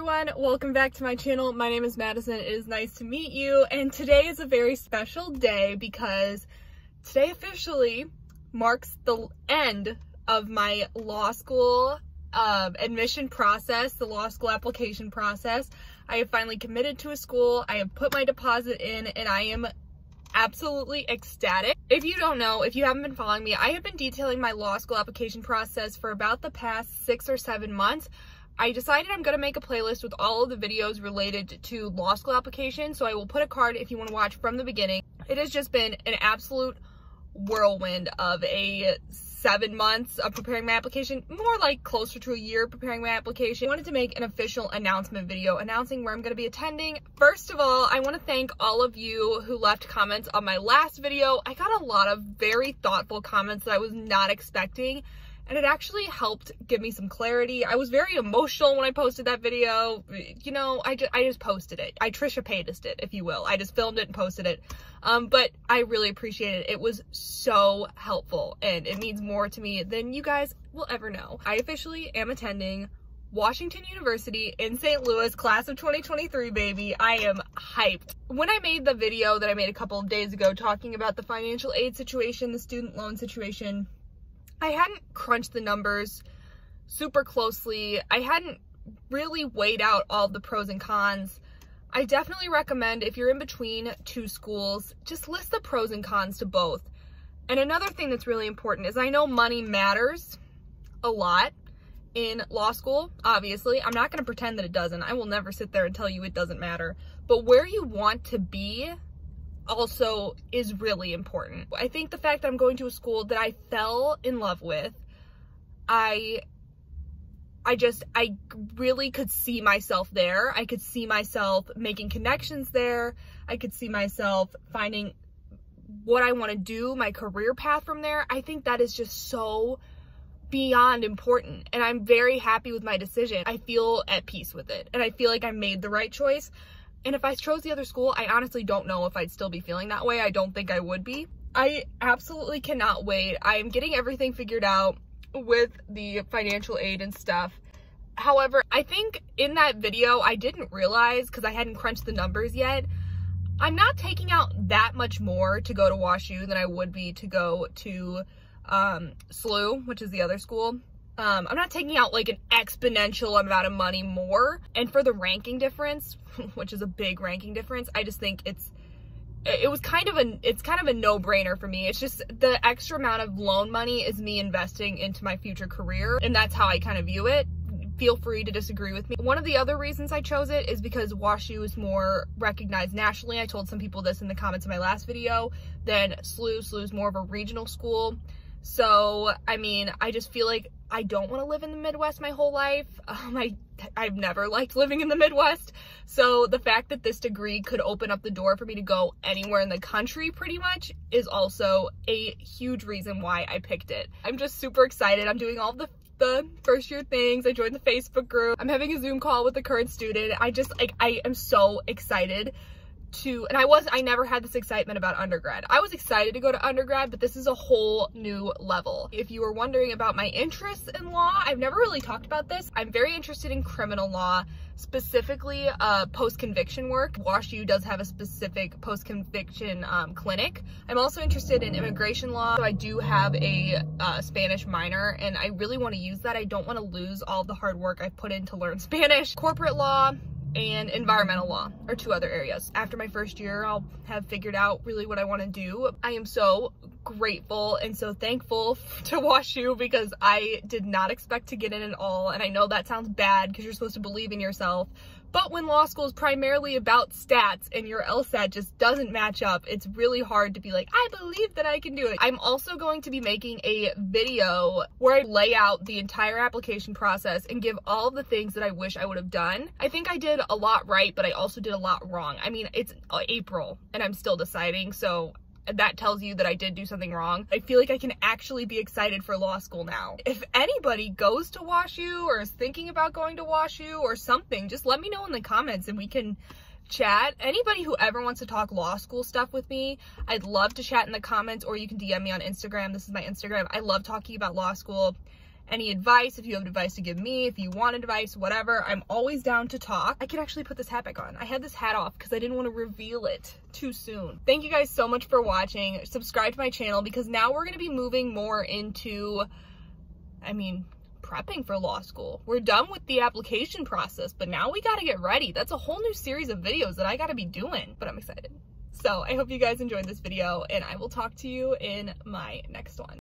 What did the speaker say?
everyone, welcome back to my channel. My name is Madison. It is nice to meet you, and today is a very special day because today officially marks the end of my law school admission process, the law school application process. I have finally committed to a school, I have put my deposit in, and I am absolutely ecstatic. If you don't know, if you haven't been following me, I have been detailing my law school application process for about the past 6 or 7 months. I decided I'm going to make a playlist with all of the videos related to law school application, so I will put a card if you want to watch from the beginning. It has just been an absolute whirlwind of a 7 months of preparing my application, more like closer to a year preparing my application. I wanted to make an official announcement video announcing where I'm going to be attending. First of all, I want to thank all of you who left comments on my last video. I got a lot of very thoughtful comments that I was not expecting, and it actually helped give me some clarity. I was very emotional when I posted that video. You know, I just posted it. I Trisha Paytas'd it, if you will. I just filmed it and posted it. But I really appreciate it. It was so helpful, and it means more to me than you guys will ever know. I officially am attending Washington University in St. Louis, class of 2023, baby. I am hyped. When I made the video that I made a couple of days ago talking about the financial aid situation, the student loan situation, I hadn't crunched the numbers super closely. I hadn't really weighed out all the pros and cons. I definitely recommend, if you're in between two schools, just list the pros and cons to both. And another thing that's really important is I know money matters a lot in law school, obviously. I'm not going to pretend that it doesn't. I will never sit there and tell you it doesn't matter. But where you want to be also is really important. I think the fact that I'm going to a school that I fell in love with, I really could see myself there. I could see myself making connections there. I could see myself finding what I want to do, my career path from there. I think that is just so beyond important, and I'm very happy with my decision. I feel at peace with it, and I feel like I made the right choice. And if I chose the other school, I honestly don't know if I'd still be feeling that way. I don't think I would be. I absolutely cannot wait. I'm getting everything figured out with the financial aid and stuff. However, I think in that video, I didn't realize, because I hadn't crunched the numbers yet, I'm not taking out that much more to go to WashU than I would be to go to SLU, which is the other school. I'm not taking out like an exponential amount of money more. And for the ranking difference, which is a big ranking difference, I just think it's kind of a no-brainer for me. It's just the extra amount of loan money is me investing into my future career, and that's how I kind of view it. Feel free to disagree with me. One of the other reasons I chose it is because WashU is more recognized nationally. I told some people this in the comments of my last video than SLU. SLU is more of a regional school. So, I mean, I just feel like I don't want to live in the Midwest my whole life. I've never liked living in the Midwest. So the fact that this degree could open up the door for me to go anywhere in the country pretty much is also a huge reason why I picked it. I'm just super excited. I'm doing all the first year things. I joined the Facebook group. I'm having a Zoom call with the current student. I am so excited and I never had this excitement about undergrad. I was excited to go to undergrad, but this is a whole new level. If you were wondering about my interests in law, I've never really talked about this. I'm very interested in criminal law, specifically post-conviction work. WashU does have a specific post-conviction clinic. I'm also interested in immigration law. So I do have a Spanish minor, and I really want to use that. I don't want to lose all the hard work I've put in to learn Spanish. Corporate law and environmental law are 2 other areas. After my first year, I'll have figured out really what I want to do. I am so grateful and so thankful to WashU because I did not expect to get in at all. And I know that sounds bad because you're supposed to believe in yourself. But when law school is primarily about stats and your LSAT just doesn't match up, it's really hard to be like, I believe that I can do it. I'm also going to be making a video where I lay out the entire application process and give all the things that I wish I would have done. I think I did a lot right, but I also did a lot wrong. I mean, it's April and I'm still deciding, so that tells you that I did do something wrong. I feel like I can actually be excited for law school now. If anybody goes to WashU or is thinking about going to WashU or something, just let me know in the comments and we can chat. Anybody who ever wants to talk law school stuff with me, I'd love to chat in the comments, or you can DM me on Instagram. This is my Instagram. I love talking about law school. any advice, if you have advice to give me, if you want advice, whatever, I'm always down to talk. I can actually put this hat back on. I had this hat off because I didn't want to reveal it too soon. Thank you guys so much for watching. Subscribe to my channel because now we're going to be moving more into, prepping for law school. We're done with the application process, but now we got to get ready. That's a whole new series of videos that I got to be doing, but I'm excited. So I hope you guys enjoyed this video, and I will talk to you in my next one.